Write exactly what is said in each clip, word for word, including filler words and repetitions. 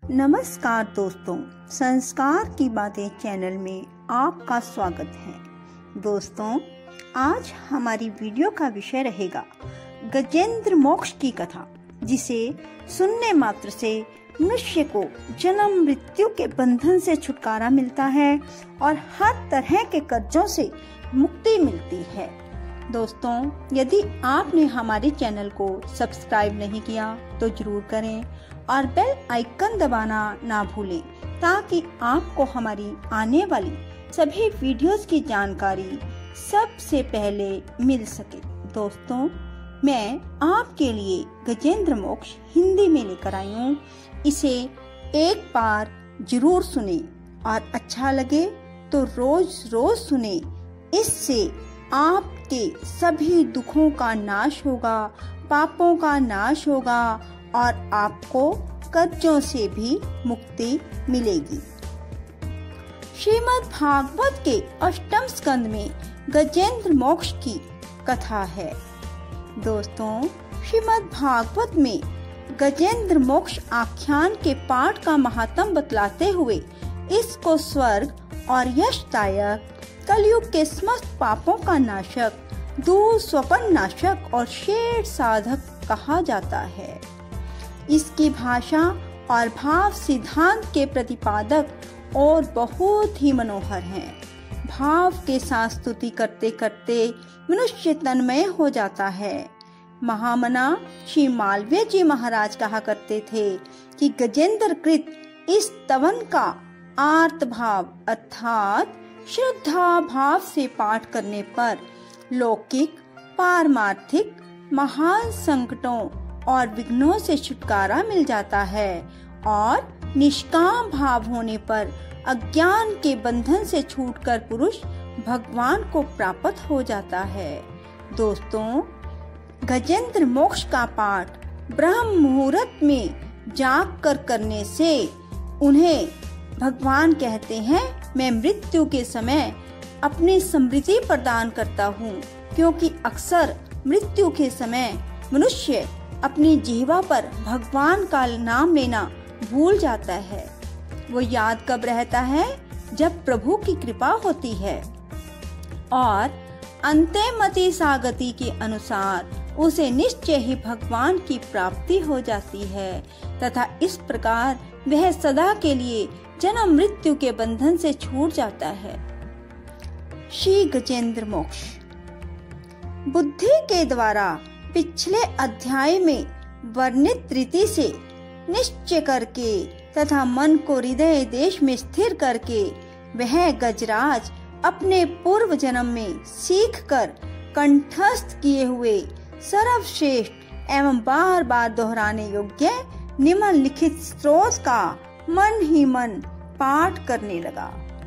नमस्कार दोस्तों, संस्कार की बातें चैनल में आपका स्वागत है। दोस्तों, आज हमारी वीडियो का विषय रहेगा गजेंद्र मोक्ष की कथा, जिसे सुनने मात्र से मनुष्य को जन्म मृत्यु के बंधन से छुटकारा मिलता है और हर तरह के कर्जों से मुक्ति मिलती है। दोस्तों, यदि आपने हमारे चैनल को सब्सक्राइब नहीं किया तो जरूर करें और बेल आइकन दबाना ना भूलें, ताकि आपको हमारी आने वाली सभी वीडियोस की जानकारी सबसे पहले मिल सके। दोस्तों, मैं आपके लिए गजेंद्र मोक्ष हिंदी में लेकर आई हूँ। इसे एक बार जरूर सुने और अच्छा लगे तो रोज रोज सुने। इससे आपके सभी दुखों का नाश होगा, पापों का नाश होगा और आपको कर्जों से भी मुक्ति मिलेगी। श्रीमद् भागवत के अष्टम स्कंद में गजेंद्र मोक्ष की कथा है। दोस्तों, श्रीमद् भागवत में गजेंद्र मोक्ष आख्यान के पाठ का महात्म बतलाते हुए इसको स्वर्ग और यशदायक, कलयुग के समस्त पापों का नाशक, दूर स्वपन नाशक और शेर साधक कहा जाता है। इसकी भाषा और भाव सिद्धांत के प्रतिपादक और बहुत ही मनोहर हैं। भाव के साथ स्तुति करते करते मनुष्य तन्मय हो जाता है। महामना श्री मालवीय जी महाराज कहा करते थे कि गजेंद्र कृत इस तवन का आर्त भाव अर्थात श्रद्धा भाव से पाठ करने पर लौकिक, पारमार्थिक, महान संकटों और विघ्नों से छुटकारा मिल जाता है और निष्काम भाव होने पर अज्ञान के बंधन से छूटकर पुरुष भगवान को प्राप्त हो जाता है। दोस्तों, गजेंद्र मोक्ष का पाठ ब्रह्म मुहूर्त में जाग कर करने से उन्हें भगवान कहते हैं, मैं मृत्यु के समय अपनी समृद्धि प्रदान करता हूँ, क्योंकि अक्सर मृत्यु के समय मनुष्य अपनी जिह्वा पर भगवान का नाम लेना भूल जाता है। वो याद कब रहता है? जब प्रभु की कृपा होती है और अंत्यमति सागति के अनुसार उसे निश्चय ही भगवान की प्राप्ति हो जाती है तथा इस प्रकार वह सदा के लिए जन्म मृत्यु के बंधन से छूट जाता है। श्री गजेंद्र मोक्ष बुद्धि के द्वारा पिछले अध्याय में वर्णित रीति से निश्चय करके तथा मन को हृदय देश में स्थिर करके वह गजराज अपने पूर्व जन्म में सीख कर कंठस्थ किए हुए सर्वश्रेष्ठ एवं बार बार दोहराने योग्य निम्नलिखित स्त्रोत का मन ही मन पाठ करने लगा।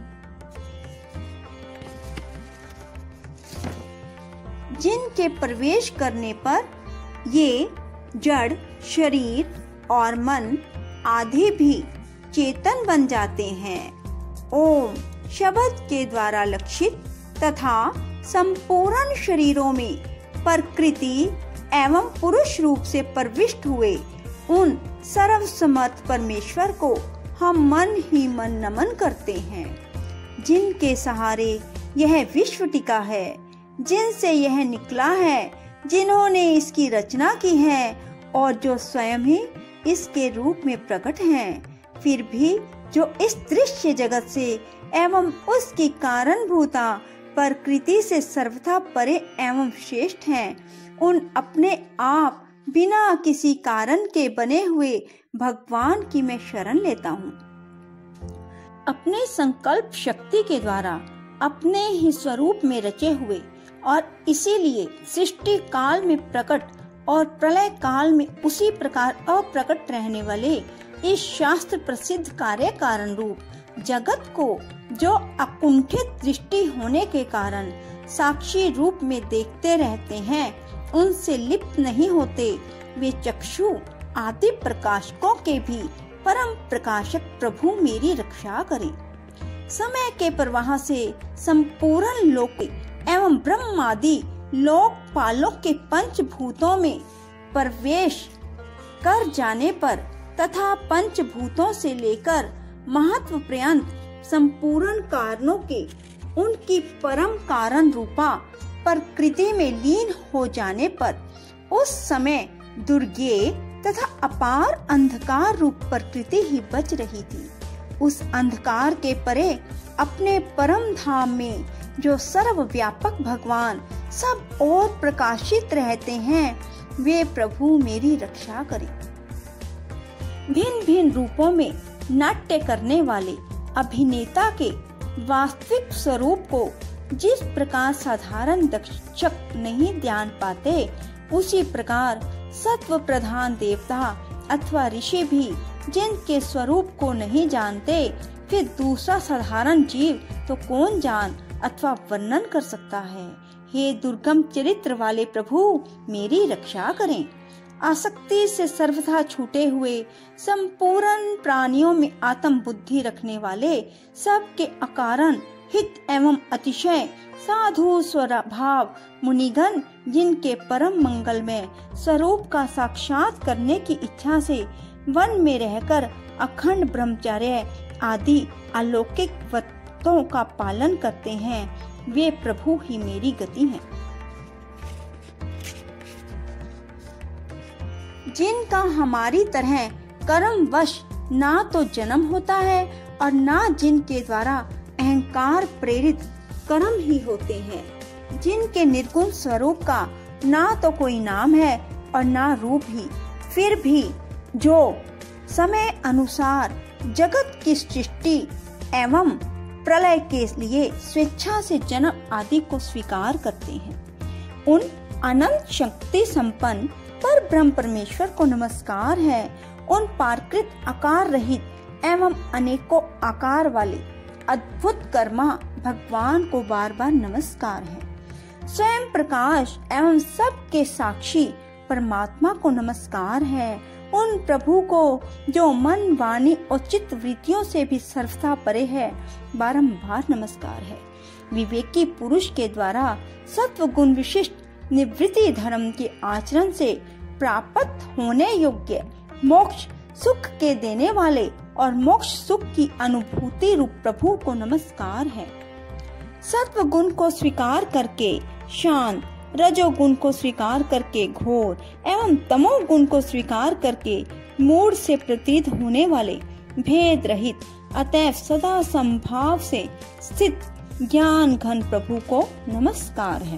जिनके प्रवेश करने पर ये जड़ शरीर और मन आदि भी चेतन बन जाते हैं। ओम शब्द के द्वारा लक्षित तथा संपूर्ण शरीरों में प्रकृति एवं पुरुष रूप से प्रविष्ट हुए उन सर्वसमर्थ परमेश्वर को हम मन ही मन नमन करते हैं। जिनके सहारे यह विश्व टिका है, जिनसे यह निकला है, जिन्होंने इसकी रचना की है और जो स्वयं ही इसके रूप में प्रकट हैं, फिर भी जो इस दृश्य जगत से एवं उसकी कारणभूता प्रकृति से सर्वथा परे एवं श्रेष्ठ हैं, उन अपने आप बिना किसी कारण के बने हुए भगवान की मैं शरण लेता हूँ। अपने संकल्प शक्ति के द्वारा अपने ही स्वरूप में रचे हुए और इसीलिए सृष्टि काल में प्रकट और प्रलय काल में उसी प्रकार अप्रकट रहने वाले इस शास्त्र प्रसिद्ध कार्य कारण रूप जगत को जो अकुंठित दृष्टि होने के कारण साक्षी रूप में देखते रहते हैं, उनसे लिप्त नहीं होते, वे चक्षु आदि प्रकाशकों के भी परम प्रकाशक प्रभु मेरी रक्षा करें। समय के प्रवाह से संपूर्ण लोक एवं ब्रह्म आदि लोकपालों के पंचभूतों में प्रवेश कर जाने पर तथा पंचभूतों से लेकर महत्व पर्यंत संपूर्ण कारणों के उनकी परम कारण रूपा प्रकृति में लीन हो जाने पर उस समय दुर्गेय तथा अपार अंधकार रूप प्रकृति ही बच रही थी। उस अंधकार के परे अपने परम धाम में जो सर्वव्यापक भगवान सब और प्रकाशित रहते हैं, वे प्रभु मेरी रक्षा करें। भिन्न भिन्न रूपों में नाट्य करने वाले अभिनेता के वास्तविक स्वरूप को जिस प्रकार साधारण दर्शक नहीं ध्यान पाते, उसी प्रकार सत्व प्रधान देवता अथवा ऋषि भी जिनके स्वरूप को नहीं जानते, फिर दूसरा साधारण जीव तो कौन जान अथवा वर्णन कर सकता है। हे दुर्गम चरित्र वाले प्रभु, मेरी रक्षा करें। आसक्ति से सर्वथा छूटे हुए संपूर्ण प्राणियों में आत्म बुद्धि रखने वाले, सबके अकारण हित एवं अतिशय साधु स्वभाव मुनिगण, जिनके परम मंगल में स्वरूप का साक्षात करने की इच्छा से वन में रहकर अखंड ब्रह्मचर्य आदि अलौकिक व्रतों का पालन करते हैं, वे प्रभु ही मेरी गति हैं। जिनका हमारी तरह कर्मवश ना तो जन्म होता है और ना जिनके द्वारा अहंकार प्रेरित कर्म ही होते हैं, जिनके निर्गुण स्वरूप का ना तो कोई नाम है और ना रूप ही, फिर भी जो समय अनुसार जगत की सृष्टि एवं प्रलय के लिए स्वेच्छा से जन्म आदि को स्वीकार करते हैं, उन अनंत शक्ति संपन्न पर ब्रह्म परमेश्वर को नमस्कार है। उन पारकृत आकार रहित एवं अनेकों आकार वाले अद्भुत कर्मा भगवान को बार बार नमस्कार है। स्वयं प्रकाश एवं सबके साक्षी परमात्मा को नमस्कार है। उन प्रभु को जो मन वाणी और चित्त वृत्तियों से भी सर्वथा परे है, बारंबार नमस्कार है। विवेकी पुरुष के द्वारा सत्व गुण विशिष्ट निवृत्ति धर्म के आचरण से प्राप्त होने योग्य मोक्ष सुख के देने वाले और मोक्ष सुख की अनुभूति रूप प्रभु को नमस्कार है। सत्व गुण को स्वीकार करके शांत, रजोगुण को स्वीकार करके घोर एवं तमोगुण को स्वीकार करके मूढ़ से प्रतीत होने वाले भेद रहित अतएव सदा संभाव से स्थित ज्ञान घन प्रभु को नमस्कार है।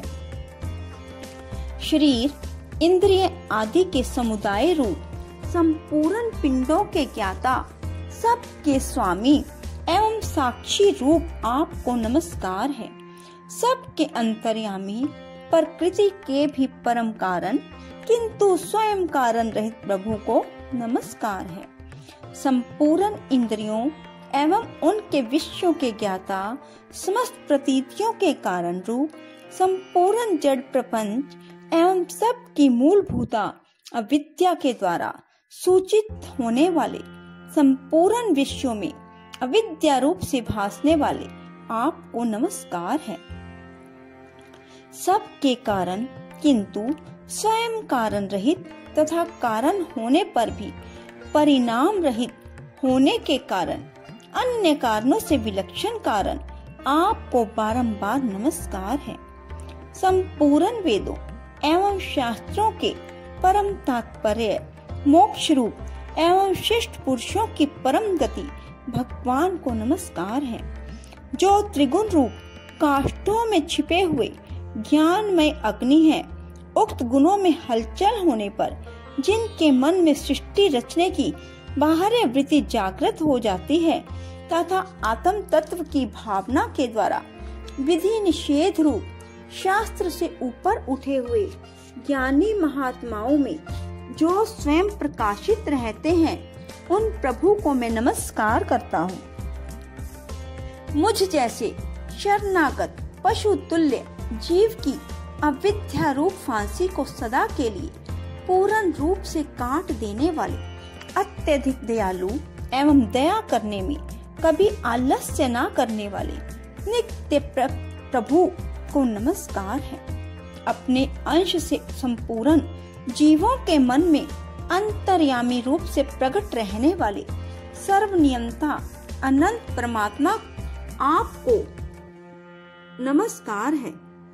शरीर, इंद्रिय आदि के समुदाय रूप संपूर्ण पिंडों के ज्ञाता, सबके स्वामी एवं साक्षी रूप आपको नमस्कार है। सबके अंतर्यामी, प्रकृति के भी परम कारण किंतु स्वयं कारण रहित प्रभु को नमस्कार है। संपूर्ण इंद्रियों एवं उनके विषयों के ज्ञाता, समस्त प्रतीतियों के कारण रूप, संपूर्ण जड़ प्रपंच एवं सबकी मूलभूता अविद्या के द्वारा सूचित होने वाले, संपूर्ण विषयों में अविद्या रूप से भासने वाले आपको नमस्कार है। सबके कारण किंतु स्वयं कारण रहित तथा कारण होने पर भी परिणाम रहित होने के कारण अन्य कारणों से विलक्षण कारण आपको बारंबार नमस्कार है। संपूर्ण वेदों एवं शास्त्रों के परम तात्पर्य, मोक्ष रूप एवं श्रेष्ठ पुरुषों की परम गति भगवान को नमस्कार है। जो त्रिगुण रूप काष्ठों में छिपे हुए ज्ञानमय अग्नि है, उक्त गुणों में हलचल होने पर जिनके मन में सृष्टि रचने की बाहरी वृत्ति जागृत हो जाती है तथा आत्म तत्व की भावना के द्वारा विधि निषेध रूप शास्त्र से ऊपर उठे हुए ज्ञानी महात्माओं में जो स्वयं प्रकाशित रहते हैं, उन प्रभु को मैं नमस्कार करता हूँ। मुझ जैसे शरणागत पशु तुल्य जीव की अविद्या रूप फांसी को सदा के लिए पूर्ण रूप से काट देने वाले अत्यधिक दयालु एवं दया करने में कभी आलस्य न करने वाले नित्य प्रभु को नमस्कार है। अपने अंश से संपूर्ण जीवों के मन में अंतर्यामी रूप से प्रकट रहने वाले सर्वनियंता अनंत परमात्मा आपको नमस्कार है।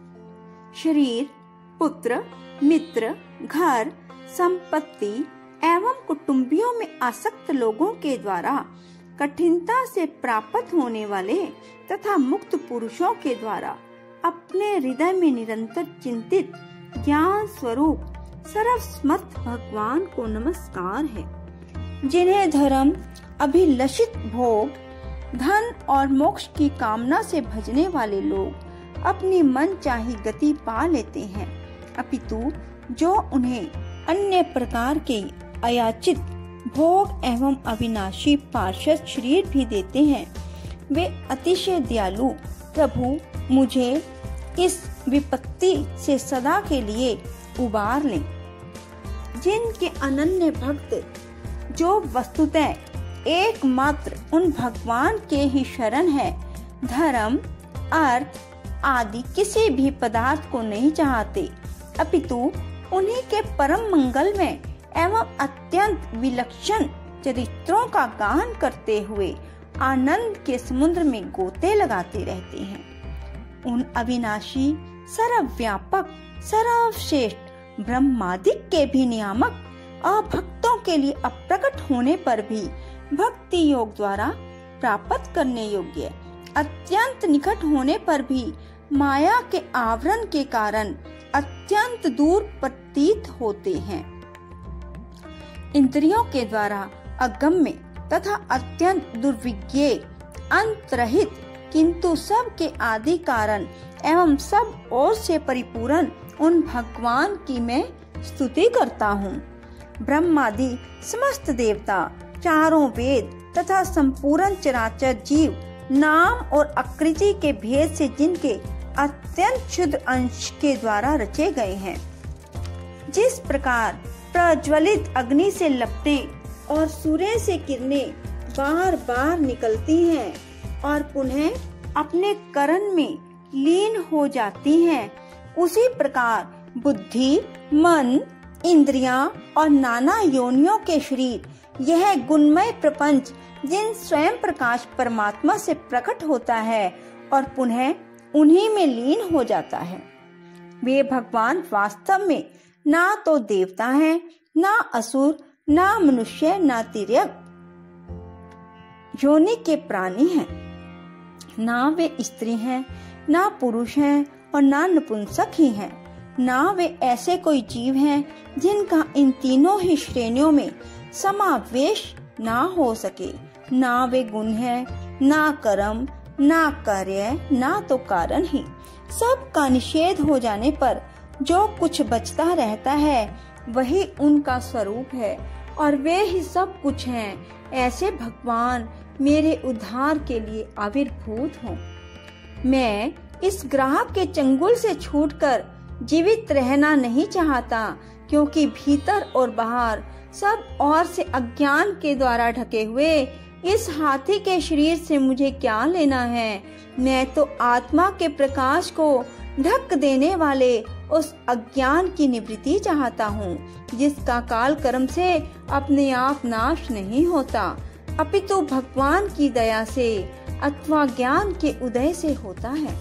शरीर, पुत्र, मित्र, घर, संपत्ति एवं कुटुंबियों में आसक्त लोगों के द्वारा कठिनता से प्राप्त होने वाले तथा मुक्त पुरुषों के द्वारा अपने हृदय में निरंतर चिंतित ज्ञान स्वरूप सर्वसमर्थ भगवान को नमस्कार है। जिन्हें धर्म, अभिलषित भोग, धन और मोक्ष की कामना से भजने वाले लोग अपनी मन चाही गति पा लेते हैं, अपितु जो उन्हें अन्य प्रकार के अयाचित भोग एवं अविनाशी पार्षद शरीर भी देते हैं, वे अतिशय दयालु प्रभु मुझे इस विपत्ति से सदा के लिए उबार लें। जिनके अनन्य भक्त जो वस्तुतः एकमात्र उन भगवान के ही शरण है, धर्म, अर्थ आदि किसी भी पदार्थ को नहीं चाहते, अपितु उन्हीं के परम मंगल में एवं अत्यंत विलक्षण चरित्रों का गान करते हुए आनंद के समुद्र में गोते लगाते रहते हैं। उन अविनाशी, सर्वव्यापक, सर्वश्रेष्ठ ब्रह्मादिक के भी नियामक अभक्तों के लिए अप्रकट होने पर भी भक्ति योग द्वारा प्राप्त करने योग्य, अत्यंत निकट होने पर भी माया के आवरण के कारण अत्यंत दूर प्रतीत होते हैं। इंद्रियों के द्वारा अगम्य तथा अत्यंत दुर्विज्ञ, अंतरहित, किंतु सब के आदि कारण एवं सब ओर से परिपूर्ण उन भगवान की मैं स्तुति करता हूँ। ब्रह्मादि समस्त देवता, चारों वेद तथा संपूर्ण चराचर जीव नाम और आकृति के भेद से जिनके अत्यंत क्षुद्र अंश के द्वारा रचे गए हैं, जिस प्रकार प्रज्वलित अग्नि से लपटे और सूर्य से किरणें बार बार निकलती हैं और पुनः अपने करण में लीन हो जाती हैं, उसी प्रकार बुद्धि, मन, इंद्रियां और नाना योनियों के शरीर, यह गुणमय प्रपंच जिन स्वयं प्रकाश परमात्मा से प्रकट होता है और पुनः उन्हीं में लीन हो जाता है, वे भगवान वास्तव में ना तो देवता हैं, ना असुर, ना मनुष्य, ना तिर्यक योनि के प्राणी हैं, ना वे स्त्री हैं, ना पुरुष हैं और ना नपुंसक ही हैं, ना वे ऐसे कोई जीव हैं जिनका इन तीनों ही श्रेणियों में समावेश ना हो सके, ना वे गुण हैं, ना कर्म, ना कार्य, ना तो कारण ही। सब का निषेध हो जाने पर जो कुछ बचता रहता है वही उनका स्वरूप है और वे ही सब कुछ हैं। ऐसे भगवान मेरे उद्धार के लिए आविर्भूत हों। मैं इस ग्राहक के चंगुल से छूटकर जीवित रहना नहीं चाहता, क्योंकि भीतर और बाहर सब ओर से अज्ञान के द्वारा ढके हुए इस हाथी के शरीर से मुझे क्या लेना है। मैं तो आत्मा के प्रकाश को ढक देने वाले उस अज्ञान की निवृत्ति चाहता हूँ, जिसका काल कर्म से अपने आप नाश नहीं होता, अपितु भगवान की दया से अथवा ज्ञान के उदय से होता है।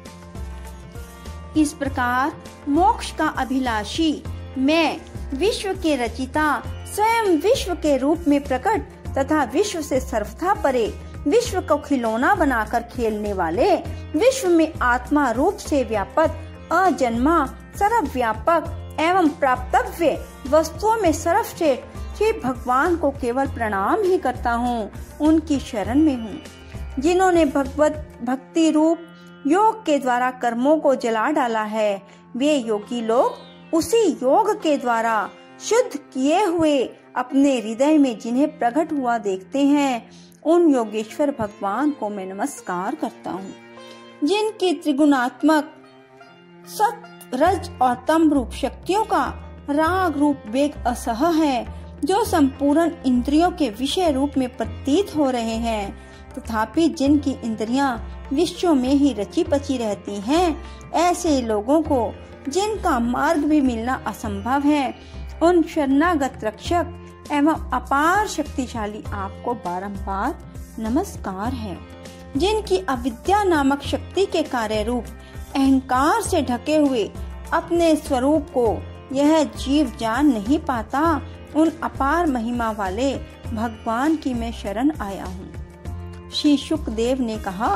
इस प्रकार मोक्ष का अभिलाषी मैं, विश्व के रचिता, स्वयं विश्व के रूप में प्रकट तथा विश्व से सर्वथा परे, विश्व को खिलौना बनाकर खेलने वाले, विश्व में आत्मा रूप से व्यापक, अजन्मा, सर्वव्यापक एवं प्राप्तव्य वस्तुओं में सर्वश्रेष्ठ श्री भगवान को केवल प्रणाम ही करता हूँ, उनकी शरण में हूँ। जिन्होंने भगवत भक्ति रूप योग के द्वारा कर्मों को जला डाला है, वे योगी लोग उसी योग के द्वारा शुद्ध किए हुए अपने हृदय में जिन्हें प्रकट हुआ देखते हैं, उन योगेश्वर भगवान को मैं नमस्कार करता हूँ। जिनकी त्रिगुणात्मक सत, रज और तम रूप शक्तियों का राग रूप वेग असह है, जो संपूर्ण इंद्रियों के विषय रूप में प्रतीत हो रहे हैं, तथापि जिनकी इंद्रियां विश्व में ही रची पची रहती हैं, ऐसे लोगों को जिनका मार्ग भी मिलना असंभव है, उन शरणागत रक्षक एवं अपार शक्तिशाली आपको बारंबार नमस्कार है, जिनकी अविद्या नामक शक्ति के कार्य रूप अहंकार से ढके हुए अपने स्वरूप को यह जीव जान नहीं पाता। उन अपार महिमा वाले भगवान की मैं शरण आया हूँ। श्री शुकदेव ने कहा,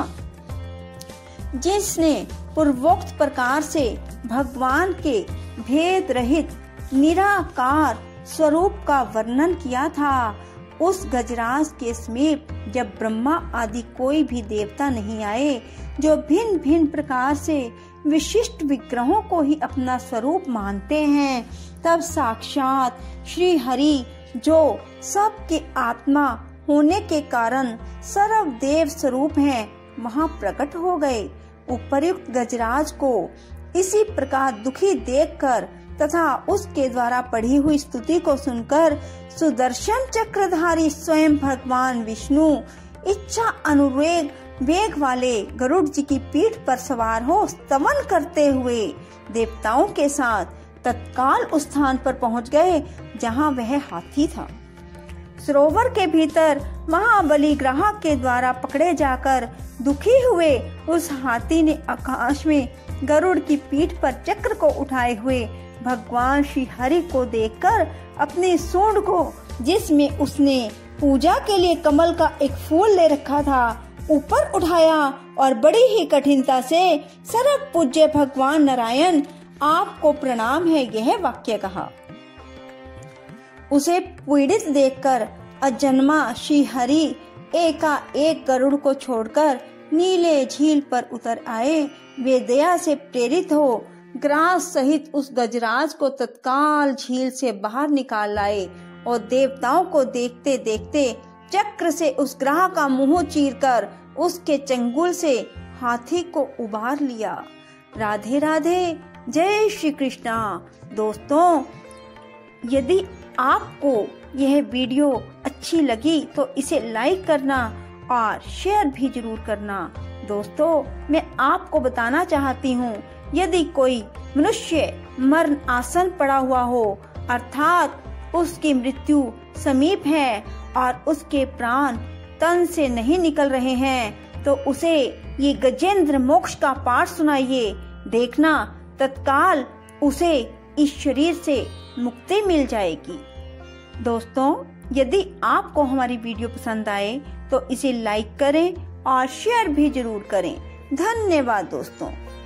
जिसने पूर्वोक्त प्रकार से भगवान के भेद रहित निराकार स्वरूप का वर्णन किया था, उस गजराज के समीप जब ब्रह्मा आदि कोई भी देवता नहीं आए, जो भिन्न भिन्न प्रकार से विशिष्ट विग्रहों को ही अपना स्वरूप मानते हैं, तब साक्षात श्री हरि, जो सबके आत्मा होने के कारण सर्वदेव स्वरूप हैं, वहां प्रकट हो गए। उपर्युक्त गजराज को इसी प्रकार दुखी देखकर तथा उसके द्वारा पढ़ी हुई स्तुति को सुनकर सुदर्शन चक्रधारी स्वयं भगवान विष्णु इच्छा अनुरेग वेग वाले गरुड़ जी की पीठ पर सवार हो स्तवन करते हुए देवताओं के साथ तत्काल उस स्थान पर पहुंच गए जहां वह हाथी था। सरोवर के भीतर महाबली ग्राहक के द्वारा पकड़े जाकर दुखी हुए उस हाथी ने आकाश में गरुड़ की पीठ पर चक्र को उठाए हुए भगवान श्री हरि को देखकर अपनी सूंड को, जिसमें उसने पूजा के लिए कमल का एक फूल ले रखा था, ऊपर उठाया और बड़ी ही कठिनता से सर्व पूज्य भगवान नारायण आपको प्रणाम है, यह वाक्य कहा। उसे पीड़ित देखकर अजन्मा श्री हरि एकाएक गरुड़ को छोड़कर नीले झील पर उतर आए। वे दया से प्रेरित हो ग्रास सहित उस गजराज को तत्काल झील से बाहर निकाल लाए और देवताओं को देखते देखते चक्र से उस ग्राह का मुंह चीरकर उसके चंगुल से हाथी को उबार लिया। राधे राधे, जय श्री कृष्णा। दोस्तों, यदि आपको यह वीडियो अच्छी लगी तो इसे लाइक करना और शेयर भी जरूर करना। दोस्तों, मैं आपको बताना चाहती हूँ, यदि कोई मनुष्य मरण आसन पड़ा हुआ हो, अर्थात उसकी मृत्यु समीप है और उसके प्राण तन से नहीं निकल रहे हैं, तो उसे ये गजेंद्र मोक्ष का पाठ सुनाइए। देखना तत्काल उसे इस शरीर से मुक्ति मिल जाएगी। दोस्तों, यदि आपको हमारी वीडियो पसंद आए तो इसे लाइक करें और शेयर भी जरूर करें। धन्यवाद दोस्तों।